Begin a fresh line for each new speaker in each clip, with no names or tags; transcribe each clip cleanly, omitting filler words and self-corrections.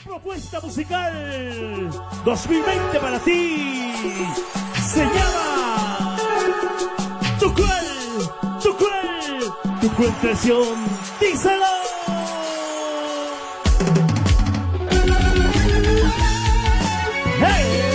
Propuesta musical 2020 para ti. Se llama Tu cruel traición. Díselo. ¡Hey!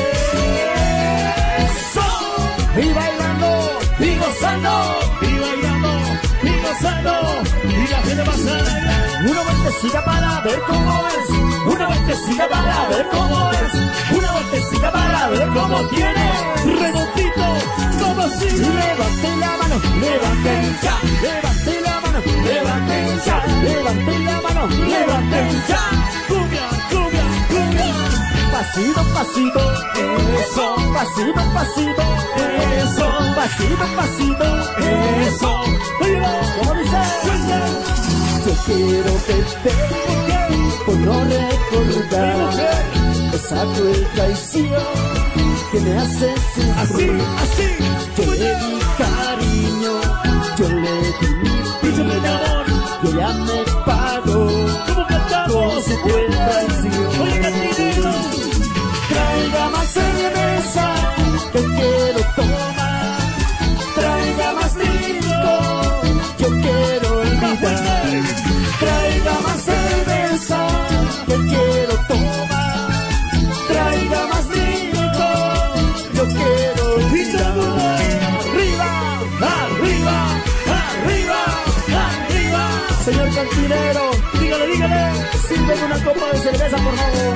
Y bailando, y gozando,
Y bailando, y gozando, y la gente pasa.
una vueltecita para ver cómo es, una vueltecita para ver cómo es, una vueltecita para ver cómo tiene.
Redondito, como así.
Levanten la mano, levanten ya, levanten la mano, levanten ya, levanten la mano, levanten ya.
Cumbia, cumbia, cumbia.
Pasito, pasito, eso, pasito, pasito, eso, pasito, pasito, eso. ¿Cómo dice? Yo quiero beber por no recordar esa cruel traición que me hace
Así,
sufrir.
así.
Yo le di cariño, yo le di mi
Dice mi
vida,
amor.
y ella me pagó
¿Cómo cantamos?
con su cruel traición.
Oye, cantinero.
Traiga más cerveza que quiero tomar, traiga más licor, yo quiero olvidar. Traiga más cerveza que quiero tomar, traiga más licor, yo quiero olvidar.
Arriba, arriba, arriba, arriba.
Señor cantinero,
Dígale, dígale.
sírveme una copa de cerveza, por favor.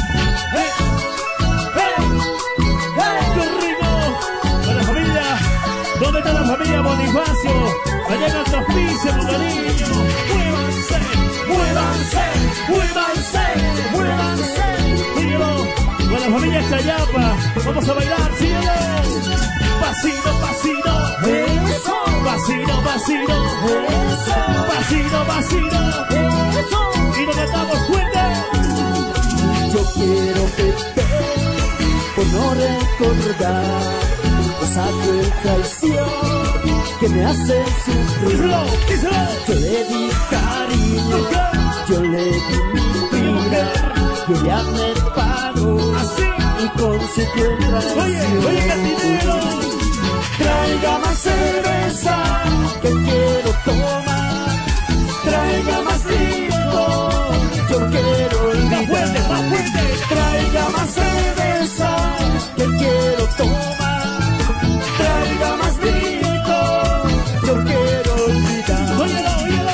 ¡Qué rico! Para la familia. ¿Dónde está la familia Bonifacio? Allá en Alto Hospicio, con cariño. Muévanse, muévanse, muévanse, muévanse. Síguelo. Con la familia Chayapa. Vamos a bailar, síguelo. Pasito, pasito.
Eso,
Pasito, pasito.
eso,
Pasito, pasito.
eso.
Y nos cantamos fuerte.
Yo quiero beber por no recordar esa cruel traición que me hace sufrir.
Díselo, díselo.
Yo le di cariño, yo le di mi vida, y ella me pagó
Así.
y con su cruel traición.
Oye, cantinero.
Traiga más cerveza que quiero tomar, traiga más licor, yo quiero
Más fuerte,
olvidar.
más fuerte.
Traiga más cerveza que quiero tomar, traiga más licor, yo quiero olvidar.
Óyelo, óyelo.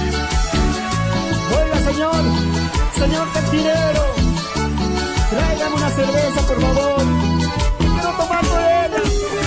Oiga, señor cantinero, tráigame una cerveza, por favor. Quiero tomar con ella,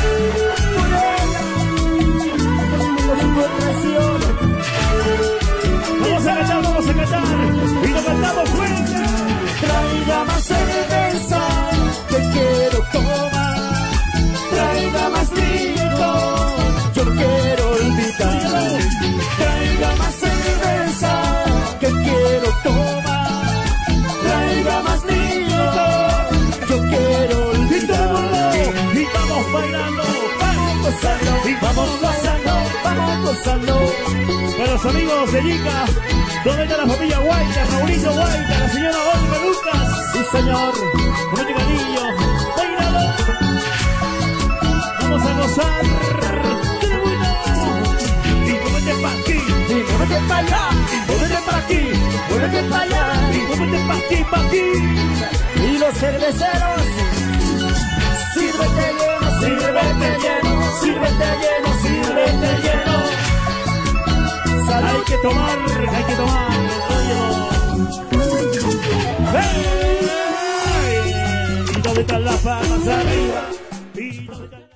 por su cruel traición.
Vamos a cantar, vamos a cantar. Y nos cantamos fuerte.
Traiga más cerveza que quiero tomar, traiga más licor, yo quiero olvidar. Traiga más cerveza que quiero tomar, traiga más licor, yo quiero
Y todo el
olvidar.
mundo. Y vamos bailando.
Vamos gozando,
Y vamos gozando.
vamos gozando.
Para los amigos de Yica, donde está la familia Guaita, Raulito Guaita, la señora Olga Lucas.
Sí, señor.
Con este cariño. Bailalo. Vamos a gozar. ¡Qué bueno! Y muévete pa' aquí.
Y muévete para allá, muévete para aquí, muévete para allá.
Y muévete pa' aquí, pa' aquí.
Y los cerveceros, sírvete lleno, sírvete lleno, sírvete lleno, sírvete lleno.
Hay que tomar, hay que tomar. ¡Hey! ¿Y dónde están las palmas arriba? ¿Y dónde están...